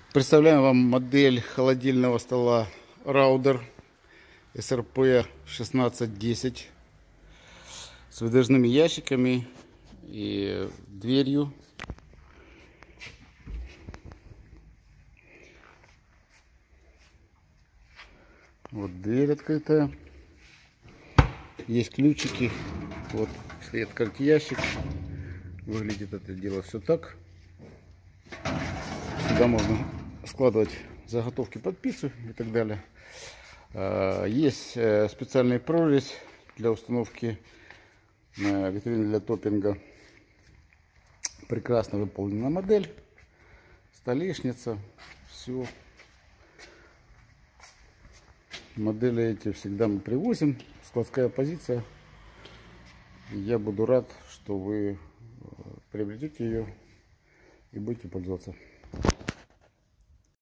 Представляем вам модель холодильного стола Rauder SRP 1610 с выдвижными ящиками и дверью. Вот дверь открытая. Есть ключики. Вот, если открыть ящик, выглядит это дело все так. Сюда можно складывать заготовки под пиццу и так далее. Есть специальная прорезь для установки витрины для топпинга. Прекрасно выполнена модель. Столешница. Все. Модели эти всегда мы привозим. Складская позиция. Я буду рад, что вы приобретете ее и будете пользоваться.